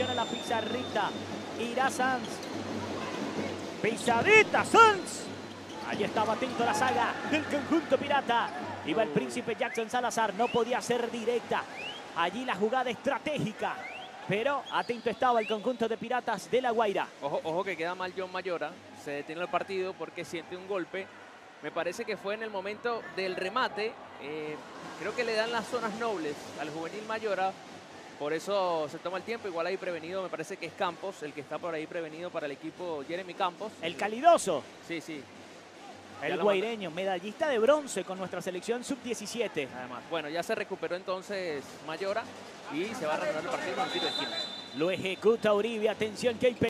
atención a la pizarrita. Irá Sanz. Pisadita Sanz. Allí estaba atento a la saga del conjunto pirata. Iba el príncipe Jackson Salazar, no podía ser directa. Allí la jugada estratégica. Pero atento estaba el conjunto de Piratas de La Guaira. Ojo que queda mal John Mayora. Se detiene el partido porque siente un golpe. Me parece que fue en el momento del remate. Creo que le dan las zonas nobles al juvenil Mayora. Por eso se toma el tiempo. Igual ahí prevenido, me parece que es Campos, el que está por ahí prevenido para el equipo Jeremy Campos. El calidoso. Sí. El guaireño, medallista de bronce con nuestra selección sub-17. Además, bueno, ya se recuperó entonces Mayora y se va a reanudar el partido con un tiro de esquina. Lo ejecuta Uribe. Atención que hay